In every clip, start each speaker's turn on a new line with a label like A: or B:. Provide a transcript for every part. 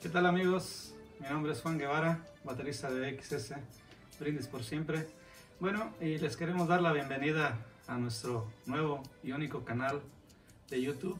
A: ¿Qué tal amigos? Mi nombre es Juan Guevara, baterista de XS, Brindis por Siempre. Bueno, y les queremos dar la bienvenida a nuestro nuevo y único canal de YouTube,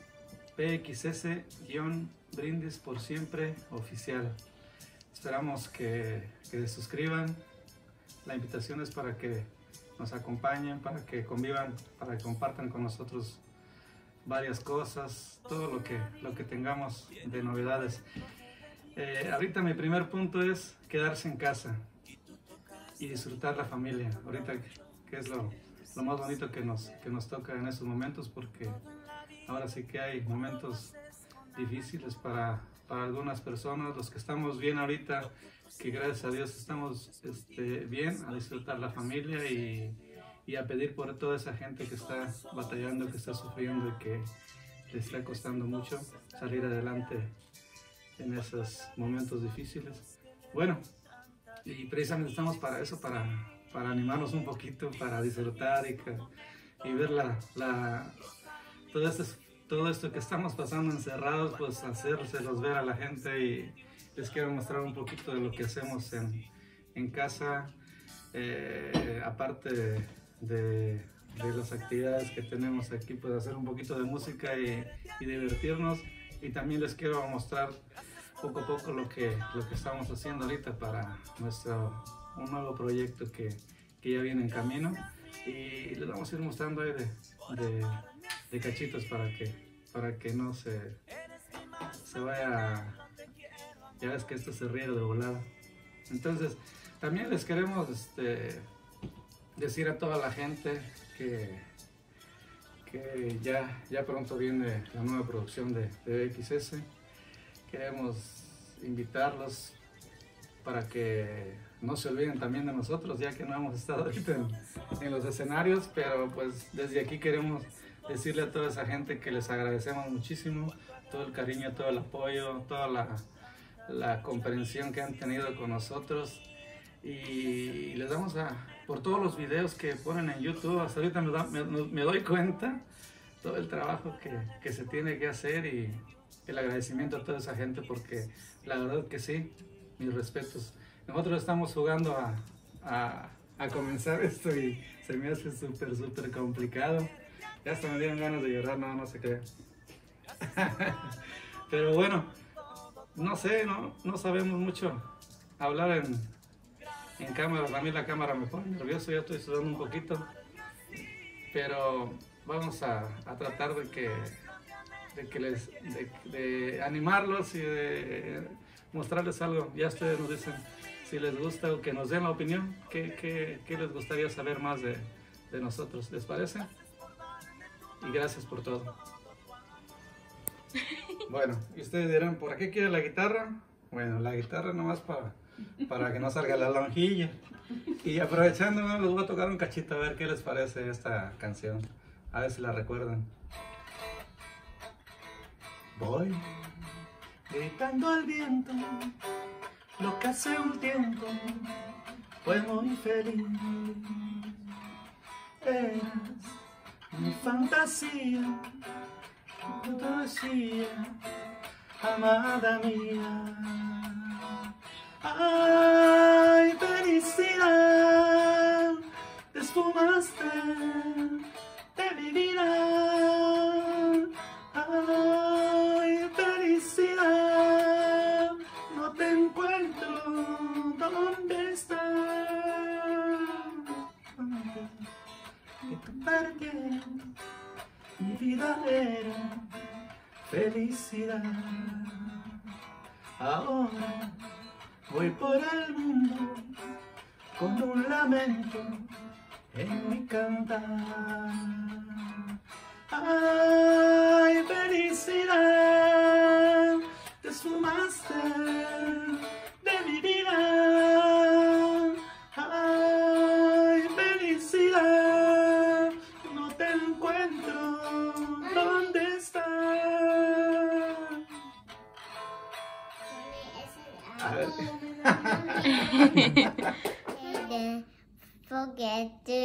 A: PXS-Brindis por Siempre Oficial. Esperamos que se suscriban. La invitación es para que nos acompañen, para que convivan, para que compartan con nosotros varias cosas, todo lo que tengamos de novedades. Ahorita mi primer punto es quedarse en casa y disfrutar la familia. Ahorita que es lo más bonito que nos toca en estos momentos, porque ahora sí que hay momentos difíciles para algunas personas. Los que estamos bien ahorita, que gracias a Dios estamos bien, a disfrutar la familia y a pedir por toda esa gente que está batallando, que está sufriendo y que le está costando mucho salir adelante en esos momentos difíciles. Bueno, y precisamente estamos para eso, para animarnos un poquito, para disfrutar y ver todo esto que estamos pasando encerrados, pues hacérselos ver a la gente. Y les quiero mostrar un poquito de lo que hacemos en casa, aparte de las actividades que tenemos aquí, pues hacer un poquito de música y divertirnos. Y también les quiero mostrar poco a poco lo que estamos haciendo ahorita para un nuevo proyecto que ya viene en camino, y les vamos a ir mostrando ahí de cachitos para que no se vaya. Ya ves que esto se ríe de volada. Entonces también les queremos decir a toda la gente que ya pronto viene la nueva producción de XS. Queremos invitarlos para que no se olviden también de nosotros, ya que no hemos estado ahorita en los escenarios, pero pues desde aquí queremos decirle a toda esa gente que les agradecemos muchísimo todo el cariño, todo el apoyo, toda la comprensión que han tenido con nosotros, y les damos por todos los videos que ponen en YouTube. Hasta ahorita me doy cuenta todo el trabajo que se tiene que hacer, y el agradecimiento a toda esa gente, porque la verdad que sí, mis respetos. Nosotros estamos jugando a comenzar esto y se me hace súper complicado. Ya hasta me dieron ganas de llorar, no se crean. Pero bueno, no sé, no sabemos mucho hablar en cámara. A mí la cámara me pone nervioso, ya estoy sudando un poquito, pero vamos a tratar de animarlos y de mostrarles algo. Ya ustedes nos dicen si les gusta, o que nos den la opinión, qué les gustaría saber más de nosotros. ¿Les parece? Y gracias por todo. Bueno, y ustedes dirán, ¿por qué quiere la guitarra? Bueno, la guitarra nomás para que no salga la lonjilla. Y aprovechando, les voy a tocar un cachito a ver qué les parece esta canción. A ver si la recuerdan. Voy gritando al viento lo que hace un tiempo fue muy feliz. Eras mi fantasía, amada mía. Ay, felicidad, te esfumaste de mi vida. Ay, felicidad, no te encuentro, ¿dónde estás? Que tú perdieras, mi vida era felicidad. Ahora voy por el mundo con un lamento en mi cantar. Ay, felicidad, te esfumaste de mi vida. Ay, felicidad, no te encuentro, ¿dónde estás? A ver.
B: Forget to